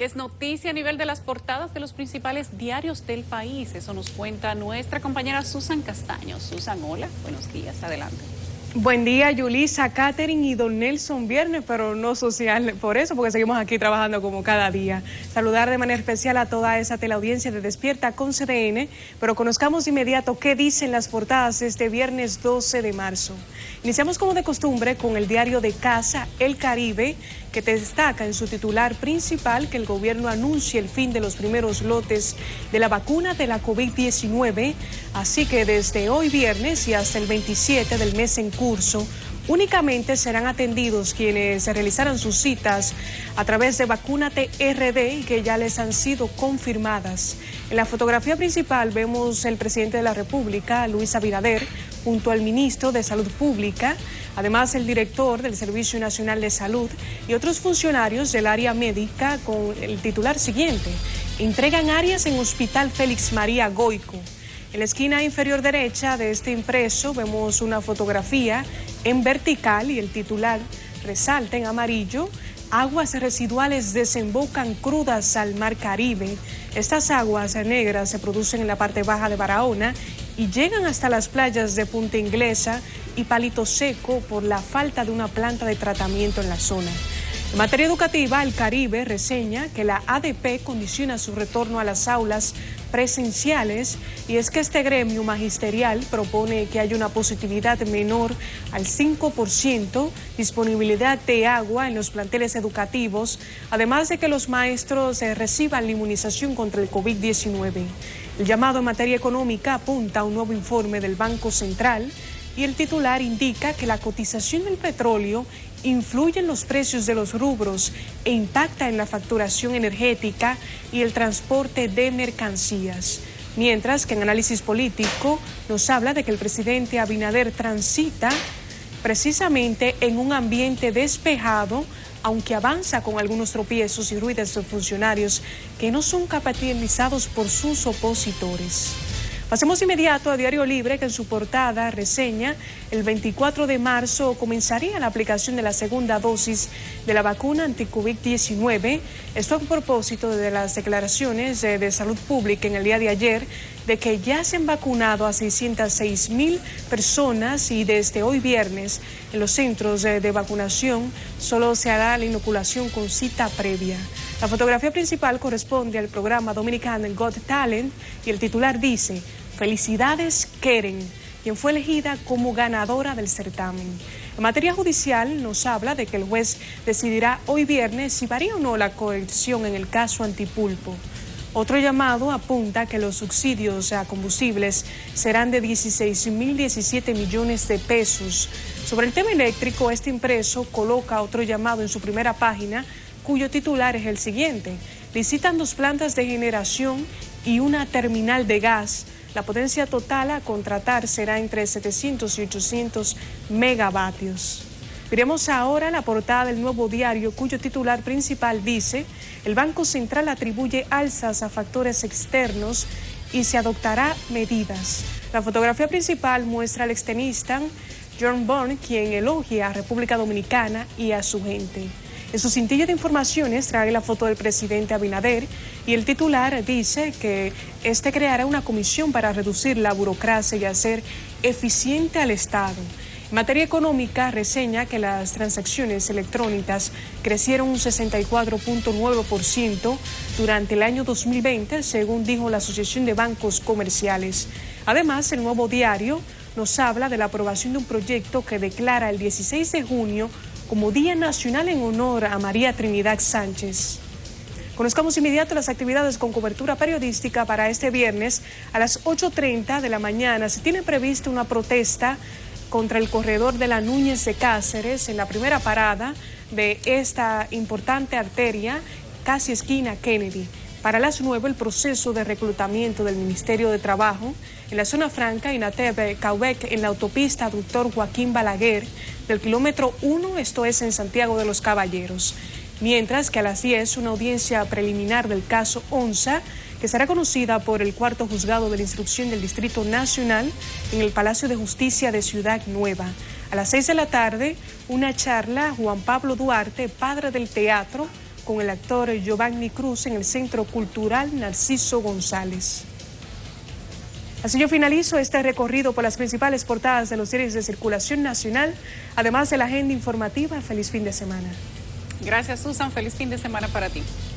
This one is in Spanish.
que es noticia a nivel de las portadas de los principales diarios del país. Eso nos cuenta nuestra compañera Susan Castaño. Susan, hola, buenos días, adelante. Buen día, Yulisa, Catherine y Don Nelson. Viernes, pero no social por eso, porque seguimos aquí trabajando como cada día. Saludar de manera especial a toda esa teleaudiencia de Despierta con CDN, pero conozcamos de inmediato qué dicen las portadas este viernes 12 de marzo. Iniciamos como de costumbre con el diario de casa El Caribe, que destaca en su titular principal que el gobierno anuncia el fin de los primeros lotes de la vacuna de la COVID-19, así que desde hoy viernes y hasta el 27 del mes en curso, únicamente serán atendidos quienes realizaran sus citas a través de Vacúnate RD y que ya les han sido confirmadas. En la fotografía principal vemos el presidente de la República, Luis Abinader, junto al ministro de Salud Pública, además el director del Servicio Nacional de Salud y otros funcionarios del área médica con el titular siguiente: entregan áreas en Hospital Félix María Goico. En la esquina inferior derecha de este impreso vemos una fotografía en vertical y el titular resalta en amarillo: aguas residuales desembocan crudas al Mar Caribe. Estas aguas negras se producen en la parte baja de Barahona y llegan hasta las playas de Punta Inglesa y Palito Seco por la falta de una planta de tratamiento en la zona. En materia educativa, El Caribe reseña que la ADP condiciona su retorno a las aulas presenciales, y es que este gremio magisterial propone que haya una positividad menor al 5%, disponibilidad de agua en los planteles educativos, además de que los maestros reciban la inmunización contra el COVID-19. El llamado en materia económica apunta a un nuevo informe del Banco Central y el titular indica que la cotización del petróleo influye en los precios de los rubros e impacta en la facturación energética y el transporte de mercancías. Mientras que en análisis político nos habla de que el presidente Abinader transita precisamente en un ambiente despejado, aunque avanza con algunos tropiezos y ruidos de funcionarios que no son capitalizados por sus opositores. Pasemos inmediato a Diario Libre, que en su portada reseña el 24 de marzo comenzaría la aplicación de la segunda dosis de la vacuna anti-COVID-19. Esto a propósito de las declaraciones de Salud Pública en el día de ayer de que ya se han vacunado a 606,000 personas y desde hoy viernes en los centros de vacunación solo se hará la inoculación con cita previa. La fotografía principal corresponde al programa Dominican Got Talent y el titular dice: felicidades Keren, quien fue elegida como ganadora del certamen. En materia judicial nos habla de que el juez decidirá hoy viernes si varía o no la coerción en el caso Antipulpo. Otro llamado apunta que los subsidios a combustibles serán de 16.017 millones de pesos. Sobre el tema eléctrico, este impreso coloca otro llamado en su primera página, cuyo titular es el siguiente: licitan 2 plantas de generación y una terminal de gas. La potencia total a contratar será entre 700 y 800 megavatios. Miremos ahora la portada del Nuevo Diario, cuyo titular principal dice: el Banco Central atribuye alzas a factores externos y se adoptará medidas. La fotografía principal muestra al extenista John Bond, quien elogia a República Dominicana y a su gente. En su cintilla de informaciones trae la foto del presidente Abinader y el titular dice que este creará una comisión para reducir la burocracia y hacer eficiente al Estado. En materia económica reseña que las transacciones electrónicas crecieron un 64.9% durante el año 2020, según dijo la Asociación de Bancos Comerciales. Además, el Nuevo Diario nos habla de la aprobación de un proyecto que declara el 16 de junio como Día Nacional en honor a María Trinidad Sánchez. Conozcamos inmediato las actividades con cobertura periodística para este viernes. A las 8:30 de la mañana se tiene prevista una protesta contra el corredor de la Núñez de Cáceres en la primera parada de esta importante arteria, casi esquina Kennedy. Para las 9, el proceso de reclutamiento del Ministerio de Trabajo en la zona franca Inateb Caubec en la autopista Dr. Joaquín Balaguer del kilómetro 1, esto es en Santiago de los Caballeros. Mientras que a las 10, una audiencia preliminar del caso Onza, que será conocida por el cuarto juzgado de la instrucción del Distrito Nacional en el Palacio de Justicia de Ciudad Nueva. A las 6 de la tarde, una charla Juan Pablo Duarte, padre del teatro, con el actor Giovanni Cruz en el Centro Cultural Narciso González. Así yo finalizo este recorrido por las principales portadas de los diarios de circulación nacional, además de la agenda informativa. Feliz fin de semana. Gracias, Susan. Feliz fin de semana para ti.